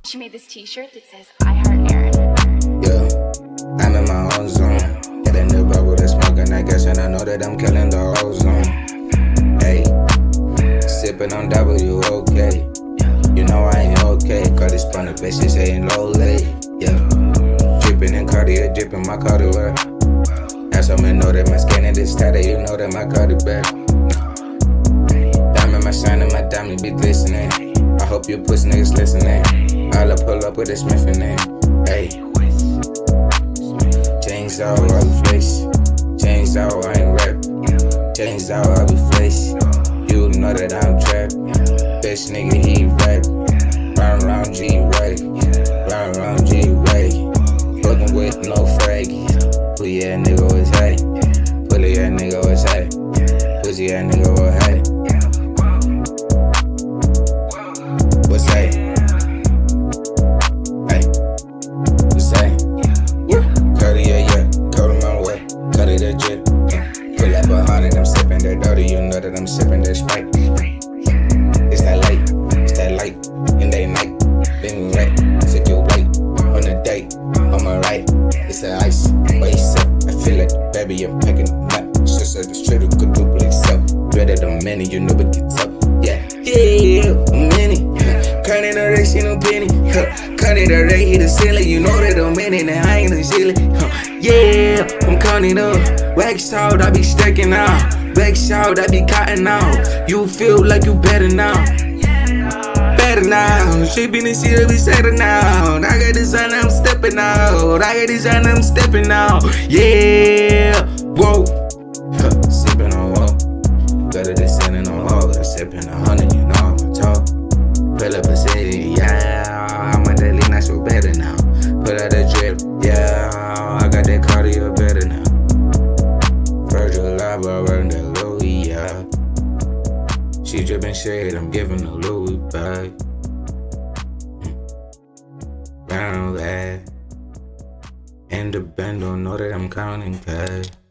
She made this t-shirt that says, I heart Aaron. Yeah, I'm in my own zone. Got a new bubble that's smoking, I guess, and I know that I'm killing the ozone. Hey, sipping on WOK. You know I ain't okay. Cause this bunny bitch is saying low late. Yeah, dripping in Cartier, dripping my Cartier. Have someone know that my skin is this tatted, you know that my Cardi bad. Diamond, my shine and my diamond be glistening. I hope you pussy niggas listening. I'll pull up with a Smith in it. Hey, change out, I be face. Change out, I ain't rap. Change out, I be face. You know that I'm trapped. Bitch nigga, he rap. Round round G right. Round round G right. Fucking with no fraggy. Pussy ass nigga was hey. Pussy ass nigga was hey. Pussy ass nigga was hey. What's hey? Hey. What's hey? Cartier, yeah. Go to my way. Cut it legit. Pull up behind it, I'm sipping that dirty. You know that I'm sipping that Sprite. It's that light. It's that light. In that night. Been right. Sit your weight. On the date. On my right. It's the ice. Waist up. I feel like baby, I'm packing up. Just like the straight up could duplicate up. Better than many, you know it gets up. Yeah. Yeah. Many. Counting the race, you no penny. Counting the rate, hit the ceiling. You know that I'm in it, and I ain't the ceiling. Yeah, I'm counting up. Wax out, I be stacking out. Wax out, I be cutting out. You feel like you better now. Better now. Shaping the shit, I be setting out. I got design, I'm stepping out. I got design, I'm stepping out. Yeah, whoa. Sipping on whoa. Better than sitting on whoa. Sipping 100, you know I'm a talk. Pull up a city, yeah. I'm a daily, not so better now. Put out a drip, yeah. I got that cardio better now. Virgil lava, run that Louis, yeah. She dripping shade, I'm giving a Louis back. Round that. In the band, don't know that I'm counting cash.